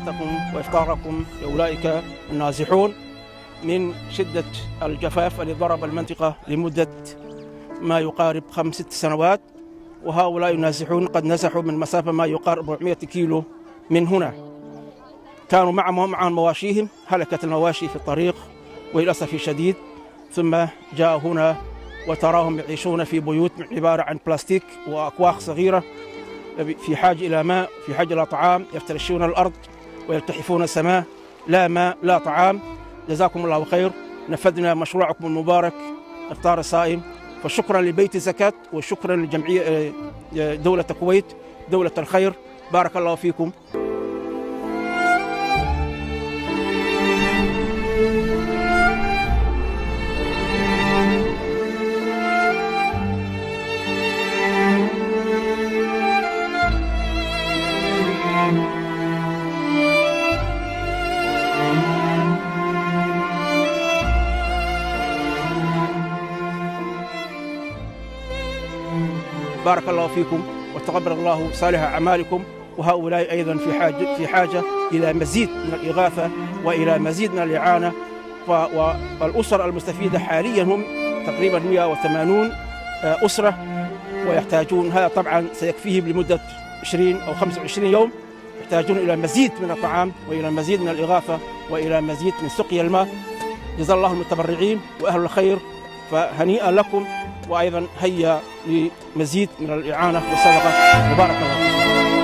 فطراتكم وإفطاركم لأولئك النازحون من شدة الجفاف الذي ضرب المنطقة لمدة ما يقارب 5 6 سنوات، وهؤلاء النازحون قد نزحوا من مسافة ما يقارب 400 كيلو من هنا. كانوا معهم مواشيهم، هلكت المواشي في الطريق وللأسف الشديد، ثم جاءوا هنا وتراهم يعيشون في بيوت عبارة عن بلاستيك وأكواخ صغيرة، في حاجة إلى ماء، في حاجة إلى طعام، يفترشون الأرض ويلتحفون السماء، لا ماء لا طعام. جزاكم الله خير، نفذنا مشروعكم المبارك إفطار الصائم، فشكرا لبيت الزكاة وشكرا لجمعية دولة الكويت دولة الخير، بارك الله فيكم. بارك الله فيكم وتقبل الله صالح أعمالكم، وهؤلاء أيضا في حاجة إلى مزيد من الإغاثة وإلى مزيد من الإعانة. والأسر المستفيدة حاليا هم تقريبا 180 أسرة، ويحتاجون، هذا طبعا سيكفيهم لمدة 20 أو 25 يوم، يحتاجون إلى مزيد من الطعام وإلى مزيد من الإغاثة وإلى مزيد من سقي الماء. جزا الله المتبرعين وأهل الخير، فهنيئا لكم، وأيضا هيا لمزيد من الإعانة والصدقة، وبارك الله فيكم.